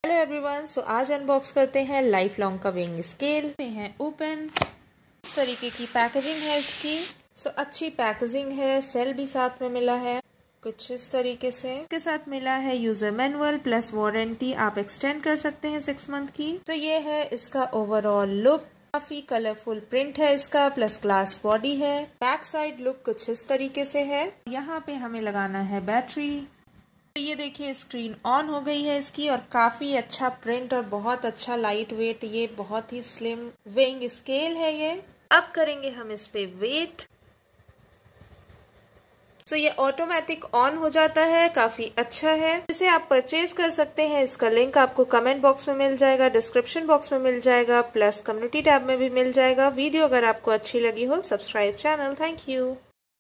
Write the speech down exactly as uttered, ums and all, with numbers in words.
Hello everyone, सो आज unbox करते हैं लाइफ लॉन्ग का वेइंग स्केल में है ओपन। इस तरीके की पैकेजिंग है इसकी। सो so, अच्छी पैकेजिंग है, सेल भी साथ में मिला है कुछ इस तरीके से। इसके साथ मिला है यूजर मैनुअल प्लस वारंटी, आप एक्सटेंड कर सकते हैं सिक्स मंथ की। तो so, ये है इसका ओवरऑल लुक। काफी कलरफुल प्रिंट है इसका, प्लस ग्लास बॉडी है। बैक साइड लुक कुछ इस तरीके से है। यहाँ पे हमें लगाना है बैटरी। तो ये देखिए स्क्रीन ऑन हो गई है इसकी, और काफी अच्छा प्रिंट और बहुत अच्छा लाइट वेट, ये बहुत ही स्लिम वेइंग स्केल है ये। अब करेंगे हम इस पे वेट। तो ये ऑटोमेटिक ऑन हो जाता है, काफी अच्छा है। इसे आप परचेज कर सकते हैं। इसका लिंक आपको कमेंट बॉक्स में मिल जाएगा, डिस्क्रिप्शन बॉक्स में मिल जाएगा, प्लस कम्युनिटी टैब में भी मिल जाएगा। वीडियो अगर आपको अच्छी लगी हो, सब्सक्राइब चैनल। Thank you.